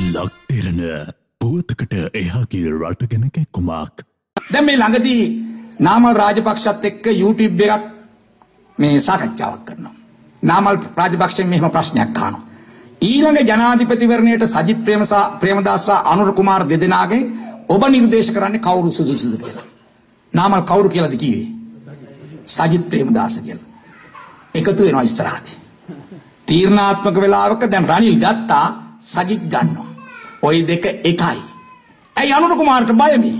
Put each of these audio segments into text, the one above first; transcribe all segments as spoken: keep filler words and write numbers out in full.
ලක්තිරණ පුවතකට එහාගේ රට ගැන කැක්කුමක්. දැන් මේ ළඟදී නාමල් රාජපක්ෂත් එක්ක YouTube එකක් මේ සාකච්ඡාවක් කරනවා. නාමල් රාජපක්ෂෙන් මෙහෙම ප්‍රශ්නයක් අහනවා. ඊළඟ ජනාධිපතිවරණයට සජිත් ප්‍රේමදාස සහ අනුර කුමාර දෙදෙනාගෙන් ඔබ නිර්දේශ කරන්නේ කවුරු සුදුසුද කියලා. නාමල් කවුරු කියලාද කිව්වේ? සජිත් ප්‍රේමදාස කියලා. එකතු වෙනවා ඉස්සරහදී. තීරණාත්මක වෙලාවක දැන් රනිල් ගත්තා සජිත් ගන්නවා. ওই දෙක එකයි. ඇයි අනුර කුමාරට බය මේ?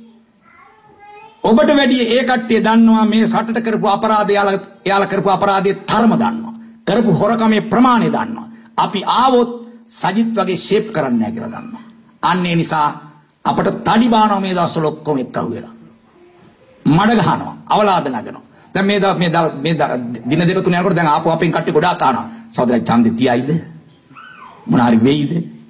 ඔබට වැඩි ඒ කට්ටිය දන්නවා මේ රටට කරපු අපරාධය එයාලා කරපු අපරාධයේ තරම දන්නවා. කරපු හොරකමේ ප්‍රමාණය දන්නවා. අපි ආවොත් සජිත් වගේ ෂේප් කරන්නේ නැහැ කියලා දන්නවා. අන්න ඒ නිසා අපට තඩි බානවා මේ දවස්වල ඔක්කොම එක්කව වෙලා. මඩ ගහනවා, අවලාද නගනවා. දැන් මේ දවස් මේ මේ දින දෙක තුන යනකොට දැන් ආපහු අපෙන් කට්ටිය ගොඩාක් ආනවා. සහෝදරයන් ඡන්දෙ තියයිද? මොන හරි වෙයිද?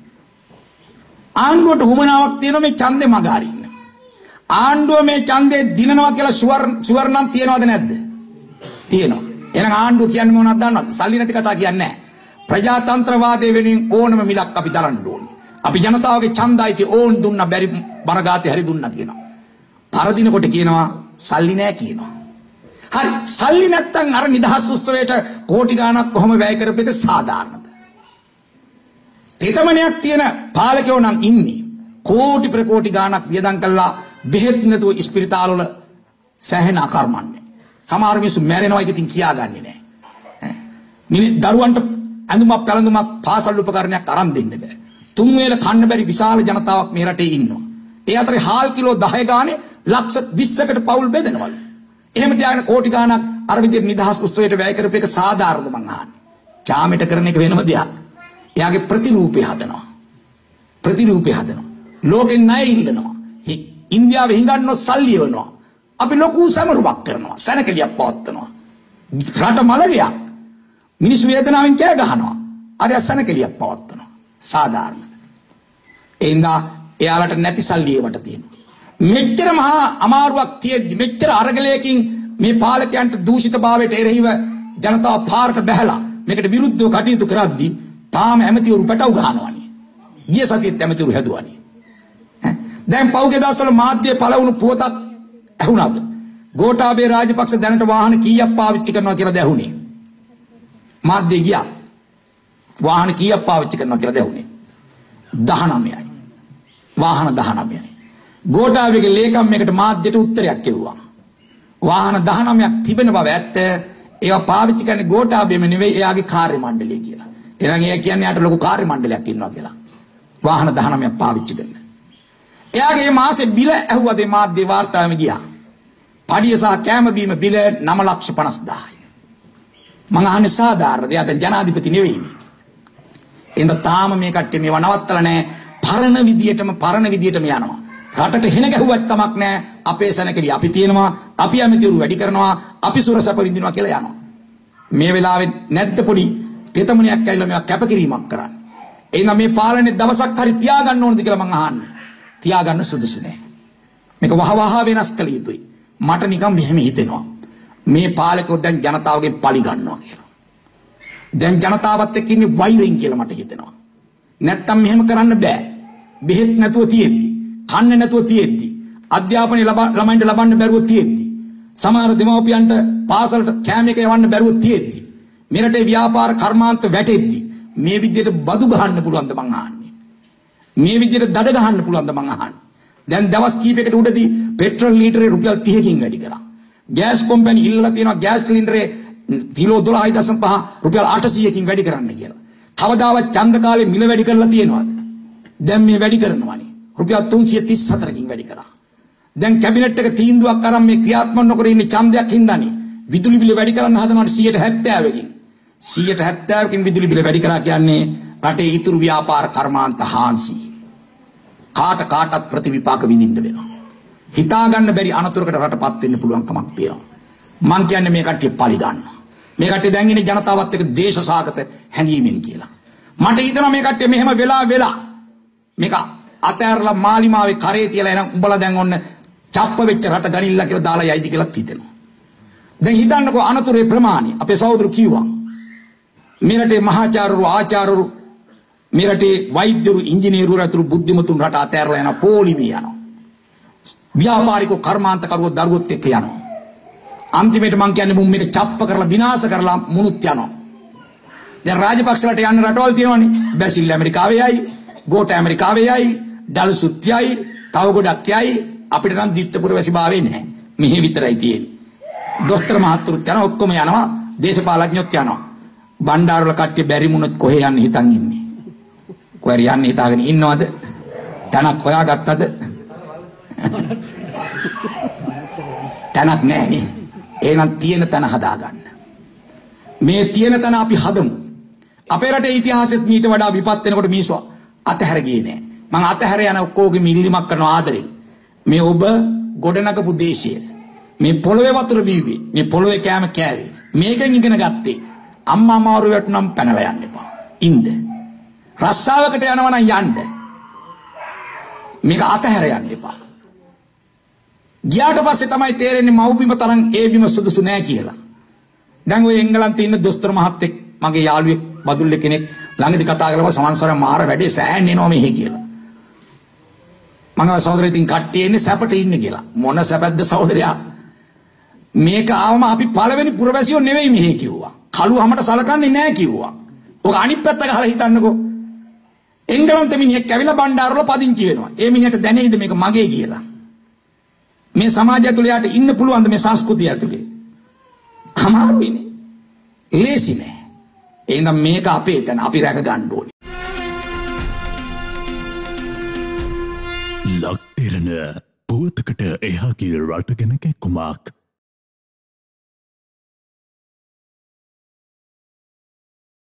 ආණ්ඩුවට උමනාවක් තියෙනවා මේ ඡන්දෙ මග අරින්න. ආණ්ඩුව මේ ඡන්දේ දිනනවා කියලා ෂුවර් ෂුවර් නම් තියනවද නැද්ද? තියෙනවා. එහෙනම් ආණ්ඩුව කියන්නේ මොනවද දන්නවද? සල්ලි නැති කතා කියන්නේ නැහැ. ප්‍රජාතන්ත්‍රවාදයේ වෙනුවෙන් ඕනම මිලක් අපි දරන්න ඕනේ. අපි ජනතාවගේ ඡන්දයිති ඕන් දුන්න බැරි බරගාතේ හරි දුන්නා කියනවා. පරදිනකොට කියනවා සල්ලි නැහැ කියනවා. හරි සල්ලි නැත්තම් අර නිදහස් උත්සවයට කෝටි ගාණක් කොහොම වැය කරපු එක සාධාරණද? තේතමනයක් තියෙන පාලකයෝ නම් ඉන්නේ කෝටි ප්‍රකෝටි ගාණක් වියදම් කළා බෙහෙත් නැතුව ඉස්පිරිතාල වල සැහෙන අකර්මන්නේ. සමහර මිනිස්සු මැරෙනවා ඒක ඉතින් කියාගන්නේ නැහැ. මිනි දරුවන්ට ඇඳුමක් පැළඳුමක් පාසල් උපකරණයක් අරන් දෙන්න බෑ. තුන් වේල කන්න බැරි විශාල ජනතාවක් මේ රටේ ඉන්නවා. ඒ අතරේ හාල් කිලෝ දහය ගානේ ලක්ෂ විස්සකට පවුල් බෙදනවලු. එහෙම තියාගෙන කෝටි ගාණක් අර විදිහට නිදහස් උත්සවයට වැය කරපු එක සාධාරණද මං අහන්නේ. චාමෙට කරන එක වෙනම දෙයක්. එයාගේ ප්‍රතිරූපය හදනවා. ප්‍රතිරූපය හදනවා. ලෝකෙන් ණය ඉල්ලනවා. ඉන්දියාවේ හිඟන්නෝ සල්ලි වෙනවා. අපි ලොකු සමරුවක් කරනවා. සැනකෙලියක් පවත්වනවා. රට මලගයක්. මිනිස්සු වේදනාවෙන් කෑ ගහනවා. අර සැනකෙලියක් පවත්වනවා. සාධාරණද? එඳා එයාලට නැති සල්ලි ඒවට තියෙනවා. මෙච්චර මහා අමාරුවක් තියෙද්දි මෙච්චර අරගලයකින් මේ පාලකයන්ට දූෂිතභාවයට එරෙහිව ජනතාව පාරට බැහැලා මේකට විරුද්ධව කටයුතු කරද්දී තාම ඇමතිවරු පැටව ගහනවනේ. ගිය සතියේත් ඇමතිවරු හැදුවනේ. දැන් පෞගේ දවස්වල මාධ්‍යයේ පළවුණු පුවතක් ඇහුණාද? ගෝඨාභය රාජපක්ෂ දැනට වාහන කීයක් පාවිච්චි කරනවා කියලාද ඇහුනේ? මාධ්‍යයේ ගියා. වාහන කීයක් පාවිච්චි කරනවා කියලාද ඇහුනේ? දහනවයයි. වාහන දහනවයයි. ගෝඨාභයගේ ලේකම් මේකට මාධ්‍යයට උත්තරයක් කිව්වා. වාහන දහනවයක් තිබෙන බව ඇත්ත. ඒවා පාවිච්චි කරන්නේ ගෝඨාභයම නෙවෙයි එයාගේ කාර්ය මණ්ඩලය කියලා. එහෙනම් ඒ කියන්නේ යාට ලොකු කාර්ය මණ්ඩලයක් ඉන්නවා කියලා. වාහන දහනවයක් පාවිච්චි කරන. එයාගේ මාසේ බිල ඇහුවද මාධ්‍ය වාර්තාවෙම ගියා. පඩිය සහ කෑම බීම බිල නව ලක්ෂ පනස් දාහයි. මං අහන්නේ සාධාරණද? එයා දැන් ජනාධිපති නෙවෙයිනේ. එහෙනම් තාම මේ කට්ටිය මේව නවත්තලා නැහැ. පරණ විදියටම පරණ විදියටම යනවා. රටට හෙන ගැහුවත් කමක් නැහැ. අපේ සැනකෙලි අපි තියෙනවා. අපි ඇමතිවරු වැඩි කරනවා. අපි සුරසප විඳිනවා කියලා යනවා. මේ වෙලාවේ නැද්ද පොඩි තෙතමනියක් ඇවිල්ලා මේවා කැපකිරීමක් කරන්න. එහෙනම් මේ පාලනේ දවසක් හරි තියාගන්න ඕනද කියලා මං අහන්නේ. තියාගන්න සුදුසු නෑ. මේක වහවහ වෙනස් කළ යුතුයි. මට නිකන් මෙහෙම හිතෙනවා. මේ පාලකෝ දැන් ජනතාවගෙන් පලි ගන්නවා කියලා. දැන් ජනතාවත් එක්ක ඉන්නේ වෛරයෙන් කියලා මට හිතෙනවා. නැත්තම් මෙහෙම කරන්න බෑ. බෙහෙත් නැතුව තියෙද්දි, කන්නේ නැතුව තියෙද්දි, අධ්‍යාපනය ළමයින්ට ලබන්න බැරුව තියෙද්දි, සමහර දෙමව්පියන්ට පාසලට කෑම එක යවන්න බැරුව තියෙද්දි, මේ රටේ ව්‍යාපාර කර්මාන්ත වැටෙද්දි මේ විදිහට බදු ගහන්න පුළුවන්ද මං අහන්නේ. මේ විදිහට දඩ ගහන්න පුළුවන්ද මං අහන්නේ. දැන් දවස් කීපයකට උඩදී පෙට්‍රල් ලීටරේ රුපියල් තිහකින් වැඩි කරා. ගෑස් කොම්පැනි ඉල්ලලා තියෙනවා ගෑස් සිලින්ඩරේ කිලෝ දොළහයි දශම පහ රුපියල් අටසීයකින් වැඩි කරන්න කියලා. කවදාවත් ඡන්ද කාලේ මිල වැඩි කරලා තියෙනවද? දැන් මේ වැඩි කරනවානේ. රුපියල් තුන්සිය තිස් හතරකින් වැඩි කරා. දැන් කැබිනට් එක තීන්දුවක් අරන් මේ ක්‍රියාත්මක නොකර ඉන්නේ ඡන්දයක් හින්දානේ. විදුලි බිල වැඩි කරන්න හදනවානේ සියයට හැත්තෑවකින්. සියයට හැත්තෑවකින් විදුලි බිල වැඩි කරා කියන්නේ රටේ ඉතුරු ව්‍යාපාර කර්මාන්ත හාන්සි. කාට කාටත් ප්‍රතිවිපාක විඳින්න වෙනවා. හිතා ගන්න බැරි අනතුරකට රටපත් වෙන්න පුළුවන් කමක් තියෙනවා. මං කියන්නේ මේ කට්ටිය පලි ගන්නවා. මේ කට්ටිය දැන් ඉන්නේ ජනතාවත් එක්ක දේශසාගත හැඟීමෙන් කියලා. මට හිතෙනවා මේ කට්ටිය මෙහෙම වෙලා වෙලා මේක අතෑරලා මාලිමාවේ කරේ තියලා එනම් උඹලා දැන් ඔන්න චප්ප වෙච්ච රට ගනිල්ලා කියලා දාලා යයිද කියලා හිතෙනවා. දැන් හිතන්නකෝ අනතුරේ ප්‍රමාණය අපේ සහෝදරු කිව්වා. මේ රටේ මහාචාර්යවරු ආචාර්යවරු මේ රටේ වෛද්‍යරු ඉංජිනේරුවරු අතුරු බුද්ධිමතුන් රට අතෑරලා යන පොලිමේ යනවා. ව්‍යාපාරිකෝ කර්මාන්තකරුවෝ දරුවොත් එක්ක යනවා. අන්තිමට මං කියන්නේ මුන් මේක චප්ප කරලා විනාශ කරලා මුනුත් යනවා. දැන් රාජපක්ෂලට යන්න රටවල් තියෙනවනේ. බැසිල් ඇමරිකාවේ යයි, ගෝඨ ඇමරිකාවේ යයි, ඩල්සුත් යයි, තව ගොඩක් යයි. අපිට නම් දිත්තපුර වැසිභාවේ නැහැ. මෙහි විතරයි තියෙන්නේ. දොස්තර මහත්තුරුත් යනවා, ඔක්කොම යනවා, දේශපාලඥයොත් යනවා. බණ්ඩාරවල කට්ටිය බැරි මුණොත් කොහේ යන්නේ හිතන් ඉන්නේ. කොහරි යන්නේ හිතාගෙන ඉන්නවද? තනක් හොයාගත්තද? තනක් නැහැ නේ. එහෙනම් තියෙන තන හදාගන්න. මේ තියෙන තන අපි හදමු. අපේ රටේ ඉතිහාසෙත් මීට වඩා විපත් වෙනකොට මිනිස්සු අතහැර ගියේ නෑ. මම අතහැර යන ඔක්කොගේ මිල්ලිමක් කරන ආදරේ. මේ ඔබ ගොඩනගපු දේශය. මේ පොළොවේ වතුර බීවි. මේ පොළොවේ කෑම කෑවේ. මේකෙන් ඉගෙන ගත්තේ. අම්මා අමාරුවට නම් පැනලා යන්න එපා. ඉන්න. රස්සාවකට යනවා නම් යන්න. මේක අතහැර යන්න එපා. ගියාට පස්සේ තමයි තේරෙන්නේ මව්බිම තරම් ඒ බිම සුදුසු නෑ කියලා. දැන් ඔය එංගලන්තේ ඉන්න දොස්තර මහත්තයෙක් මගේ යාළුවෙක් බදුල්ලේ කෙනෙක් ළඟදී කතා කරලා සමන්සර මාර වැඩේ සෑහෙන්න එනවා මෙහි කියලා. මම සහෝදරයෝ ඉතින් කට්ටිය ඉන්නේ සැපට ඉන්නේ කියලා. මොන සැපද සහෝදරයා? මේක ආවම අපි පළවෙනි පුරවැසියෝ නෙවෙයි මෙහි කිව්වා. කළු හැමට සලකන්නේ නෑ කිව්වා. ඔක අනිත් පැත්ත ගහලා හිතන්නකෝ. එංගලන්තෙ මිනිහෙක් ඇවිල්ලා බණ්ඩාරවල පදිංචි වෙනවා. ඒ මිනිහට දැනෙයිද මේක මගේ කියලා? මේ සමාජය තුළ යාට ඉන්න පුළුවන්ද මේ සංස්කෘතිය ඇතුලේ? අමාරුයිනේ. ලේසි නෑ. එහෙනම් මේක අපේ තැන අපි රැක ගන්න ඕනේ. ලක්තිරණ පුවතකට එහා ගිය රට ගැන කැක්කුමක්.